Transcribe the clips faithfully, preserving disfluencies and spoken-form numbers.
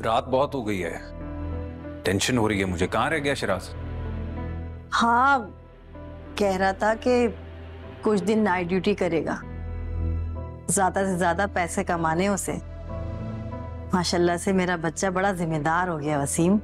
रात बहुत हो गई है, टेंशन हो रही है मुझे। कहाँ रह गया शिराज? हाँ, कह रहा था कि कुछ दिन नाइट ड्यूटी करेगा, ज्यादा से ज्यादा पैसे कमाने उसे। माशाल्लाह से मेरा बच्चा बड़ा जिम्मेदार हो गया वसीम।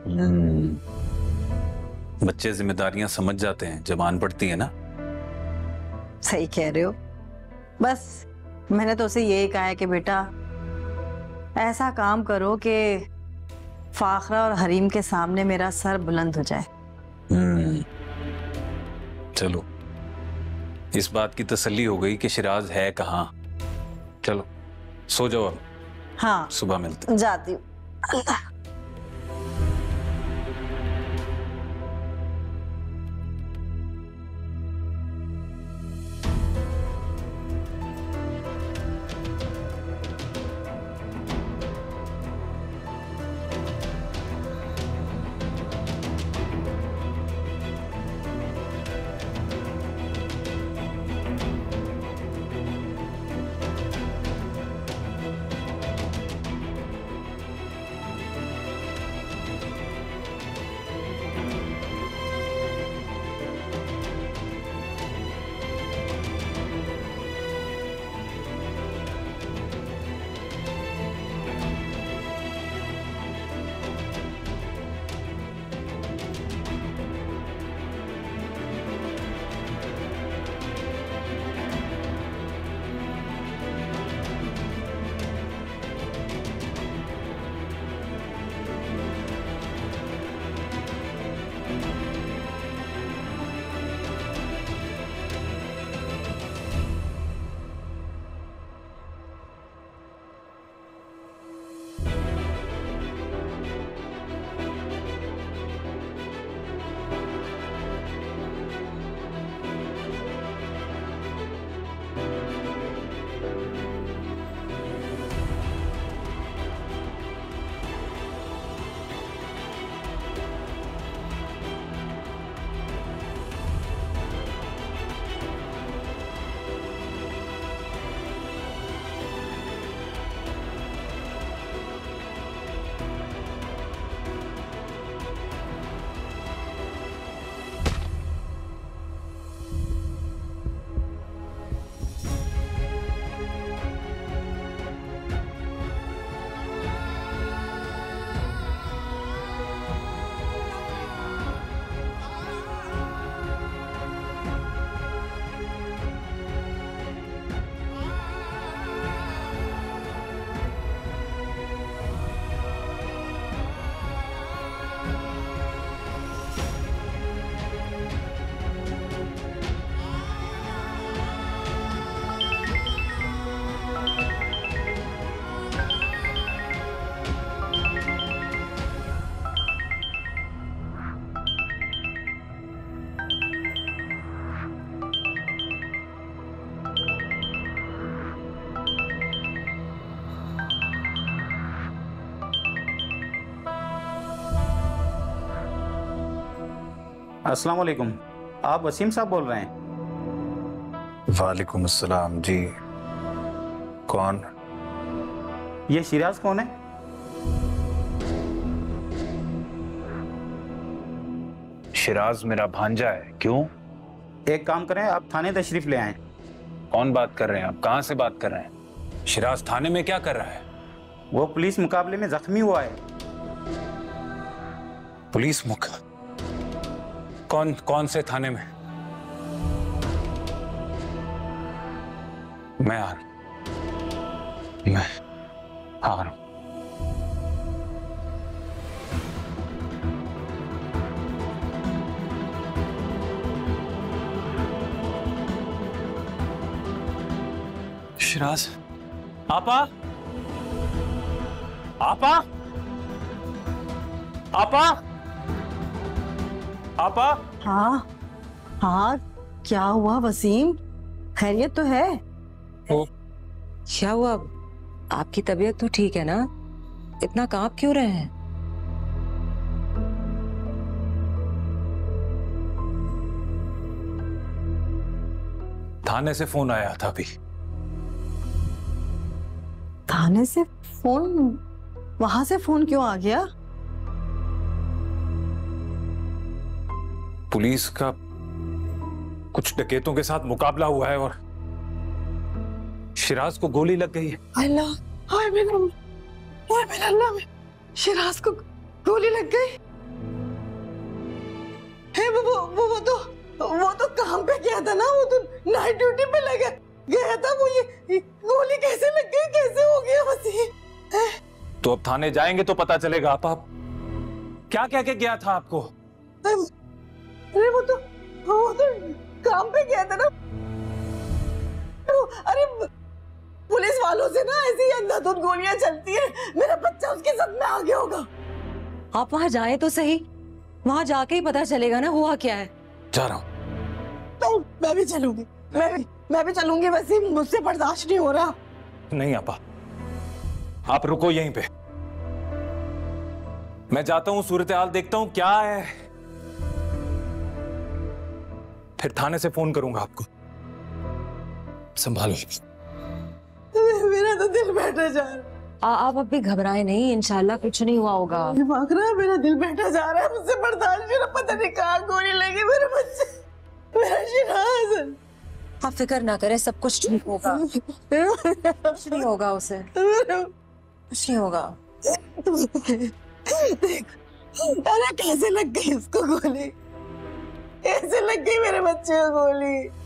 बच्चे जिम्मेदारियां समझ जाते हैं, जबान पड़ती है ना। सही कह रहे हो। बस मैंने तो उसे यही कहा है कि बेटा ऐसा काम करो कि फाखरा और हरीम के सामने मेरा सर बुलंद हो जाए। हम्म चलो, इस बात की तसल्ली हो गई कि शिराज है कहाँ। चलो सो जाओ अब। हाँ, सुबह मिलते हैं। जाती हूँ। अल्लाह। अस्सलाम वालेकुम, आप वसीम साहब बोल रहे हैं? वालेकुम अस्सलाम जी। कौन? ये शिराज कौन है? शिराज मेरा भांजा है। क्यों? एक काम करें, आप थाने तशरीफ ले आएं। कौन बात कर रहे हैं आप? कहाँ से बात कर रहे हैं? शिराज थाने में क्या कर रहा है? वो पुलिस मुकाबले में जख्मी हुआ है। पुलिस मुक कौन कौन से थाने में? मैं आ रहा मैं आ रहा हूं। शिराज, आपा आपा आपा आपा। हाँ हाँ, क्या हुआ वसीम? खैरियत तो है? ओ, क्या हुआ? आपकी तबीयत तो ठीक है ना? इतना कांप क्यों रहे हैं? थाने से फोन आया था अभी। थाने से फोन? वहां से फोन क्यों आ गया? पुलिस का कुछ डकैतों के साथ मुकाबला हुआ है और शिराज को गोली लग गई है। अल्लाह, हाय मेरा हाय मेरा अल्लाह, में शिराज को गोली लग गई है। वो वो वो, वो तो वो तो काम पे गया था ना, वो तो नाइट ड्यूटी पे लगा गया था। वो ये, ये गोली कैसे लग गई, कैसे हो गया वसीम? तो अब थाने जाएंगे तो पता चलेगा। आप, आप क्या कह के गया था आपको? अरे वो तो वो तो काम पे गया था ना। तो, अरे पुलिस वालों से ना ऐसी ही अंधाधुंध गोलियां चलती है। मेरा बच्चा उसके साथ में आ गया होगा। आप वहां जाए तो सही, वहां जाके ही पता चलेगा ना हुआ क्या है। जा रहा हूं। मैं, मैं भी चलूंगी, मैं भी मैं भी चलूंगी। वैसे मुझसे बर्दाश्त नहीं हो रहा। नहीं आपा, आप रुको यहीं पे। मैं जाता हूं, सूरत हाल देखता हूं क्या है, फिर थाने से फोन करूंगा आपको। संभालो। मेरा तो दिल बैठा जा रहा है। आप अभी घबराए नहीं, इंशाल्लाह कुछ नहीं हुआ होगा। दिमाग रहा, मेरा दिल बैठा जा रहा है। मुझसे बर्दाश्त नहीं हो रहा। पता नहीं कहाँ गोली लगी मेरे बच्चे, मेरा शिराज। आप फिक्र ना करें, सब कुछ ठीक होगा। कुछ नहीं होगा उसे, कुछ नहीं होगा। देख, अरे कैसे लग गई उसको गोली, कैसे लग गई मेरे बच्चे को गोली।